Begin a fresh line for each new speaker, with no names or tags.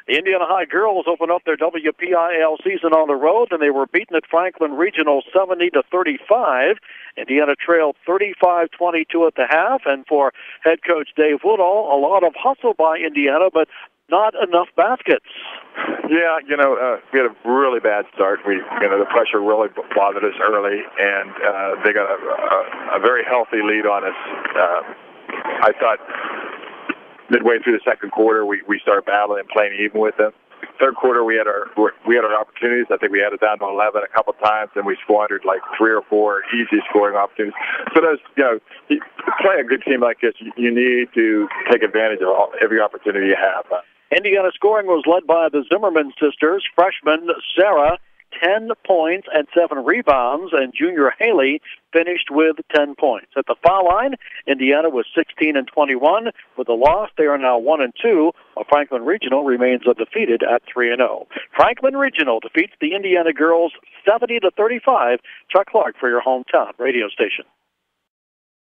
The Indiana High girls opened up their WPIAL season on the road, and they were beaten at Franklin Regional 70-35. Indiana trailed 35-22 at the half, and for head coach Dave Woodall, a lot of hustle by Indiana, but not enough baskets.
Yeah, we had a really bad start. The pressure really bothered us early, and they got a very healthy lead on us. I thought midway through the second quarter, we started battling and playing even with them. Third quarter, we had our opportunities. I think we had it down to 11 a couple times, and we squandered like 3 or 4 easy scoring opportunities. So to play a good team like this, you need to take advantage of every opportunity you have.
Indiana scoring was led by the Zimmerman sisters. Freshman Sarah, 10 points and 7 rebounds, and junior Haley finished with 10 points. At the foul line, Indiana was 16-21. With a loss, they are now 1-2, while Franklin Regional remains undefeated at 3-0. Franklin Regional defeats the Indiana girls 70-35. Chuck Clark for your hometown radio station.